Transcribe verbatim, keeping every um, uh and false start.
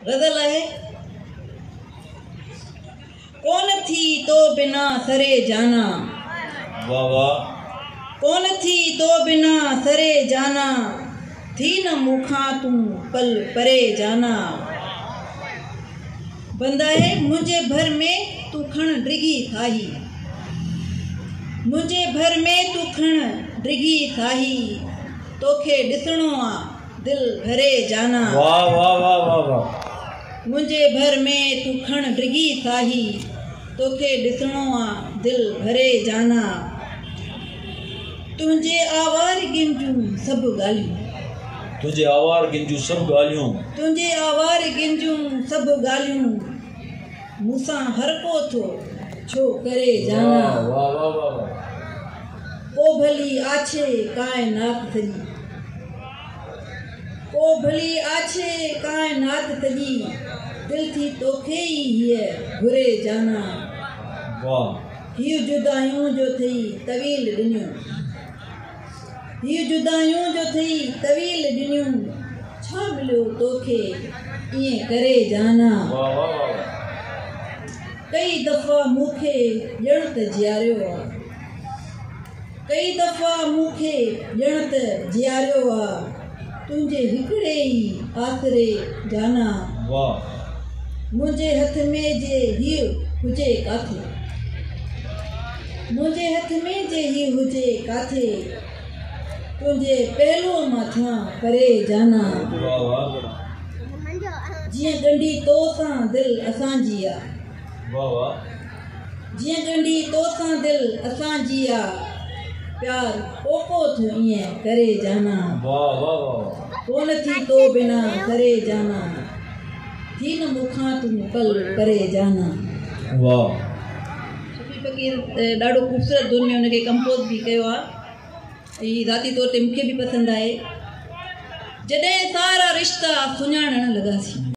गज़ल है। कौन थी तो बिना सरे जाना, वाह वाह। कौन थी तो बिना सरे जाना, थी न मुखा तू पल परे जाना। बंदा है मुझे भर में तू खण डिगी थाही, मुझे भर में तू खण डिगी थाही, तोखे ॾिसणो आ दिल भरे जाना। वाह वाह वाह वाह वाह। मुझे भर में तू खण डिगी थाही, तोखे ॾिसणो आ दिल भरे जाना। तुंहिंजे आवारगियुनि जूं सभु ॻाल्हियूं, तुझे आवारगियुनि जूं सभु ॻाल्हियूं, तुंहिंजे आवारगियुनि जूं सभु ॻाल्हियूं, मूंसां हर को थो छो करे जाना। वाह वाह वाह वाह। को भली आछे कायनात सॼी, को भली आछे कायनात सॼी, दिल थी तोखे ई हीअ घुरे जाना। वाह। हीअ जुदायूं जो थई तवील ॾिनियूं, हीअ जुदायूं जो थई तवील ॾिनियूं, छा मिलियो तोखे ईअं करे जाना। वाह वाह वाह। कई दफ़ा मूंखे ॼण त जियारियो आहे, कई दफ़ा मूंखे ॼण त जियारियो आहे, तुंहिंजे हिकिड़े ई आसरे जाना। वाह। मुंहिंजे हथ में जे हीउ हुजे काथे, मुंहिंजे हथ में जे हीउ हुजे काथे, तुंहिंजे पहलू मथां परे जाना। वाह वाह। जीअं ॻंढी तो सां दिलि असांजी आहे, वाह वाह। जीअं ॻंढी तो सां दिलि असांजी आहे, प्यार पोको थो ईअं करे जाना। वाह वाह वाह। कोन थी तो बिना करे जाना, थी न मूंखां तू पल परे जाना। वाह। सूफ़ी फ़क़ीर ॾाढो ख़ूबसूरत धुन में हुनखे कंपोज़ बि कयो आहे। हीअ ज़ाती तौर ते मूंखे बि पसंदि आहे। जॾहिं सारा रिश्ता सुञाणण लॻासीं,